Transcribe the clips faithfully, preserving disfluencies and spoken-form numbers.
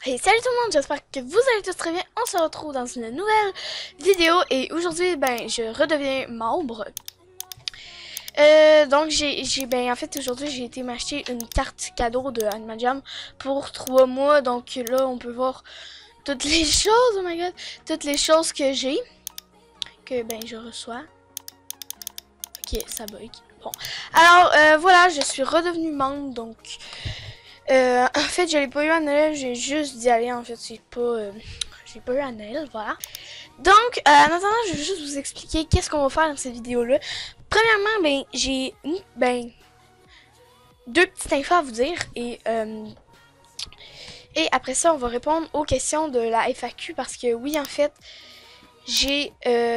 Hey, salut tout le monde, j'espère que vous allez tous très bien. On se retrouve dans une nouvelle vidéo et aujourd'hui, ben, je redeviens membre. Euh, donc, j'ai, j'ai, ben, en fait, aujourd'hui, j'ai été m'acheter une carte cadeau de Animal Jam pour trois mois. Donc là, on peut voir toutes les choses, oh my god, toutes les choses que j'ai, que, ben, je reçois. Ok, ça bug. Bon. Alors, euh, voilà, je suis redevenu membre, donc... Euh, en fait, je l'ai pas eu à Noël, j'ai juste d'y aller. En fait, c'est pas, euh, j'ai pas eu à Noël, voilà. Donc, euh, en attendant, je vais juste vous expliquer qu'est-ce qu'on va faire dans cette vidéo-là. Premièrement, ben, j'ai, ben, deux petites infos à vous dire et euh, et après ça, on va répondre aux questions de la F A Q parce que oui, en fait, j'ai, euh,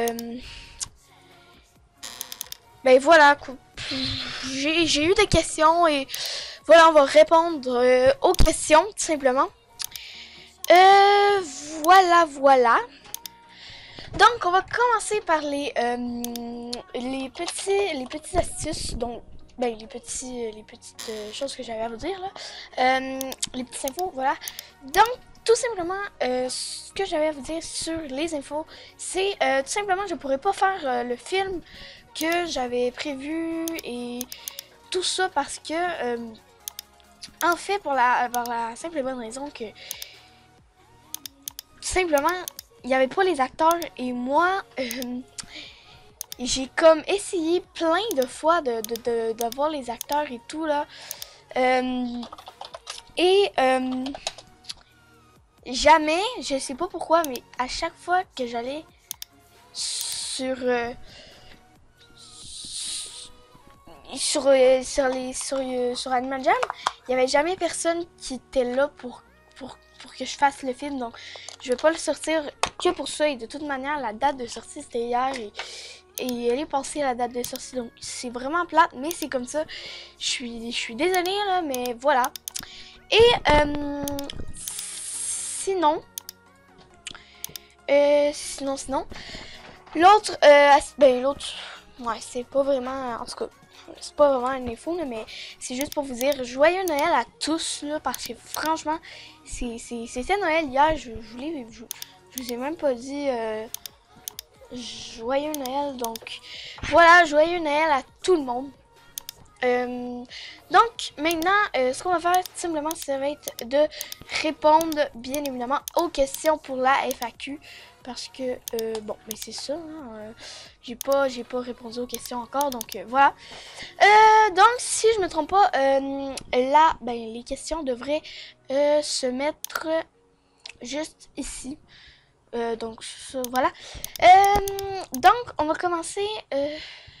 ben voilà, j'ai, j'ai eu des questions et voilà, on va répondre euh, aux questions tout simplement. Euh, voilà, voilà. Donc, on va commencer par les, euh, les petits, les petites astuces, donc, ben, les petits, les petites euh, choses que j'avais à vous dire, là. Euh, les petites infos, voilà. Donc, tout simplement, euh, ce que j'avais à vous dire sur les infos, c'est, euh, tout simplement, je pourrais pas faire euh, le film que j'avais prévu et tout ça parce que, euh, en fait, pour la, pour la simple et bonne raison que, simplement, il n'y avait pas les acteurs et moi, euh, j'ai comme essayé plein de fois de, de, de, de voir les acteurs et tout là. Euh, et euh, jamais, je sais pas pourquoi, mais à chaque fois que j'allais sur euh, sur, euh, sur les sur, euh, sur Animal Jam, il y avait jamais personne qui était là pour pour pour que je fasse le film. Donc je vais pas le sortir que pour ça et de toute manière la date de sortie c'était hier et et elle est passée la date de sortie, donc c'est vraiment plate, mais c'est comme ça. Je suis, je suis désolée, là, mais voilà. Et euh, sinon, euh, sinon, sinon, l'autre, euh, ben l'autre, ouais, c'est pas vraiment, en tout cas, c'est pas vraiment une info, là, mais c'est juste pour vous dire joyeux Noël à tous, là, parce que franchement, c'était Noël hier, je, je vous l'ai, je, je vous ai même pas dit... Euh, joyeux Noël, donc voilà, joyeux Noël à tout le monde. Euh, donc maintenant, euh, ce qu'on va faire tout simplement, ça va être de répondre bien évidemment aux questions pour la F A Q. Parce que, euh, bon, mais c'est ça, hein, euh, j'ai pas, j'ai pas répondu aux questions encore, donc euh, voilà. Euh, donc, si je me trompe pas, euh, là, ben, les questions devraient euh, se mettre juste ici. Euh, donc ça, voilà. Euh, donc on va commencer. Euh,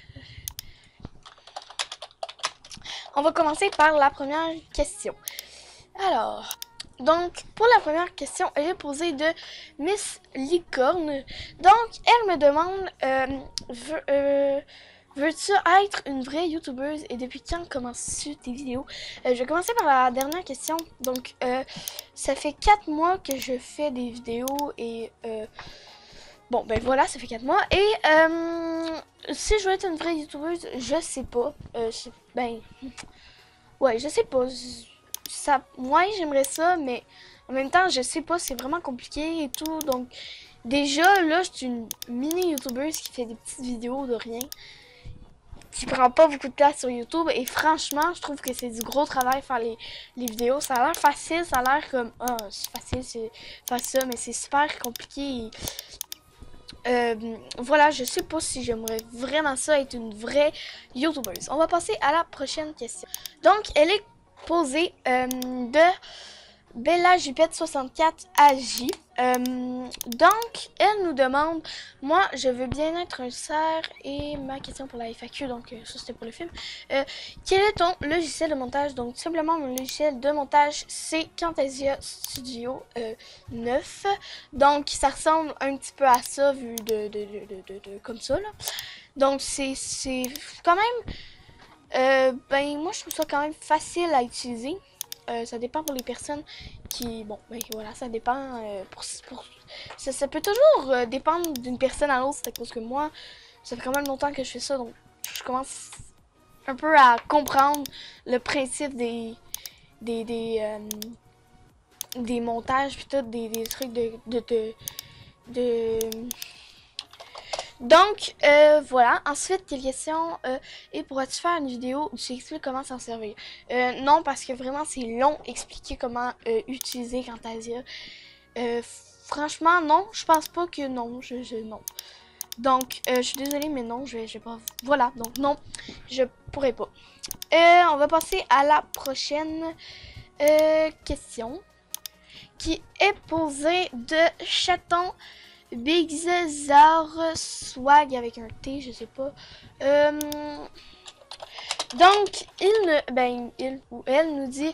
on va commencer par la première question. Alors, donc pour la première question, elle est posée de Miss Licorne. Donc elle me demande, euh, veux, euh, veux-tu être une vraie youtubeuse et depuis quand commences-tu tes vidéos? Euh, je vais commencer par la dernière question. Donc euh, ça fait quatre mois que je fais des vidéos et euh, bon, ben voilà, ça fait quatre mois. Et euh, si je veux être une vraie youtubeuse, je sais pas. Euh, je, ben, ouais, je sais pas. Ça, moi, j'aimerais ça, mais en même temps, je sais pas, c'est vraiment compliqué et tout. Donc, déjà, là, je suis une mini youtubeuse qui fait des petites vidéos de rien, qui prend pas beaucoup de place sur YouTube. Et franchement, je trouve que c'est du gros travail faire les, les vidéos. Ça a l'air facile, ça a l'air comme, ah, oh, c'est facile, c'est faire ça, mais c'est super compliqué. Et, Euh, voilà, je sais pas si j'aimerais vraiment ça être une vraie youtubeuse. On va passer à la prochaine question. Donc, elle est posée euh, de Bella Jupette soixante-quatre A J. Euh, donc, elle nous demande, moi, je veux bien être un cerf et ma question pour la F A Q, donc euh, ça c'était pour le film. Euh, quel est ton logiciel de montage? Donc, tout simplement, mon logiciel de montage, c'est Camtasia Studio euh, neuf. Donc, ça ressemble un petit peu à ça, vu de, de, de, de, de, de comme ça, là. Donc, c'est quand même, euh, ben, moi, je trouve ça quand même facile à utiliser. Euh, ça dépend pour les personnes qui... Bon, ben voilà, ça dépend. Euh, pour, pour, ça, ça peut toujours euh, dépendre d'une personne à l'autre. C'est à cause que moi, ça fait quand même longtemps que je fais ça. Donc, je commence un peu à comprendre le principe des... des, des, euh, des montages, puis tout, des, des trucs de... de, de, de... Donc, euh, voilà. Ensuite, quelle question euh, et pourrais-tu faire une vidéo où tu expliques comment s'en servir? Euh, non, parce que vraiment, c'est long expliquer comment euh, utiliser Camtasia. Euh, franchement, non. Je pense pas que non. Je, je non. Donc, euh, je suis désolée, mais non, je vais, je vais pas... Voilà, donc non, je pourrais pas. Euh, on va passer à la prochaine euh, question, qui est posée de Chaton Bigzar Swag avec un T, je sais pas. Euh, donc, il, ne, ben, il ou elle nous dit...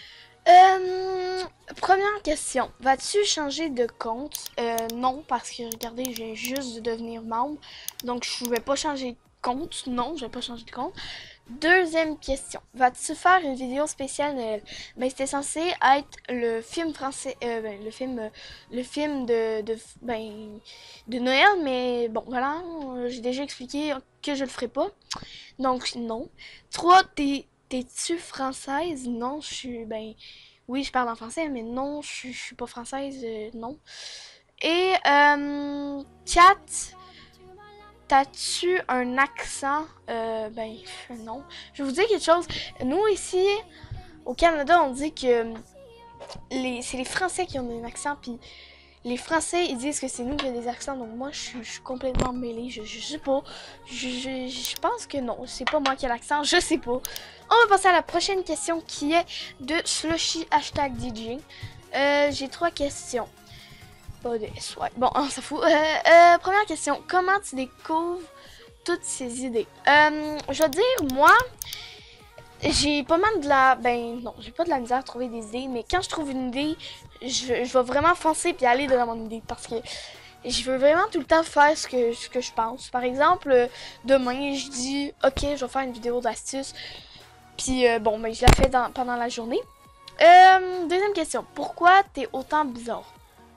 Euh, première question, vas-tu changer de compte? Euh, non, parce que regardez, je viens juste de devenir membre, donc je vais pas changer de compte. Non, je vais pas changer de compte. Deuxième question, vas-tu faire une vidéo spéciale Noël? Ben, c'était censé être le film français, euh, ben, le film, euh, le film de, de, ben, de Noël, mais bon, voilà, euh, j'ai déjà expliqué que je le ferai pas, donc non. Trois, t'es T'es-tu française? Non, je suis, ben, oui, je parle en français, mais non, je, je suis pas française, euh, non. Et, euh, quatre, t'as-tu un accent? Euh, ben, non. Je vais vous dire quelque chose. Nous, ici, au Canada, on dit que les, c'est les Français qui ont un accent, puis les Français, ils disent que c'est nous qui avons des accents, donc moi, je suis, je suis complètement mêlée, je, je sais pas. Je, je, je pense que non, c'est pas moi qui ai l'accent, je sais pas. On va passer à la prochaine question qui est de Slushy hashtag D J. Euh, j'ai trois questions. Pas de S, ouais. Bon, on s'en fout. Euh, euh, première question, comment tu découvres toutes ces idées? Euh, je veux dire, moi... J'ai pas mal de la... Ben non, j'ai pas de la misère à trouver des idées, mais quand je trouve une idée, je, je vais vraiment foncer puis aller dans mon idée parce que je veux vraiment tout le temps faire ce que, ce que je pense. Par exemple, demain, je dis, ok, je vais faire une vidéo d'astuce, puis euh, bon, ben je la fais dans, pendant la journée. Euh, deuxième question, pourquoi t'es autant bizarre?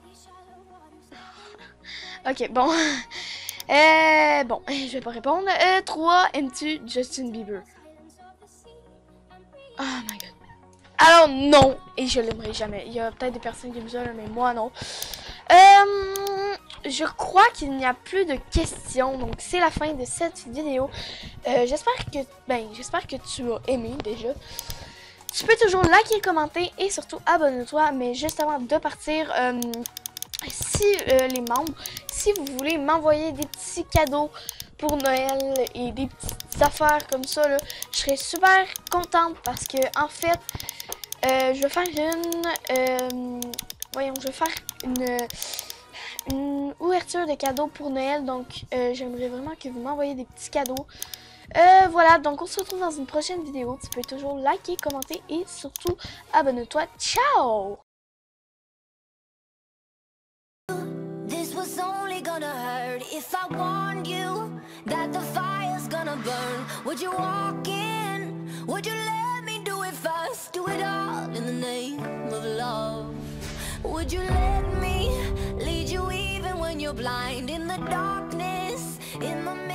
Ok, bon. euh, bon, je vais pas répondre. Euh, trois, aimes-tu Justin Bieber? Oh my god. Alors non, et je l'aimerai jamais. Il y a peut-être des personnes qui aiment ça, mais moi non. Euh, je crois qu'il n'y a plus de questions, donc c'est la fin de cette vidéo. Euh, j'espère que, ben, j'espère que tu as aimé déjà. Tu peux toujours liker, commenter et surtout abonne-toi. Mais juste avant de partir, euh, si euh, les membres, si vous voulez m'envoyer des petits cadeaux pour Noël et des petites affaires comme ça, là, je serais super contente parce que en fait, euh, je vais faire une, euh, voyons, je vais faire une, une ouverture de cadeaux pour Noël, donc euh, j'aimerais vraiment que vous m'envoyiez des petits cadeaux. Euh, voilà, donc on se retrouve dans une prochaine vidéo. Tu peux toujours liker, commenter et surtout abonne-toi. Ciao! Gonna hurt if I warned you that the fire's gonna burn. Would you walk in? Would you let me do it first? Do it all in the name of love. Would you let me lead you even when you're blind in the darkness, in the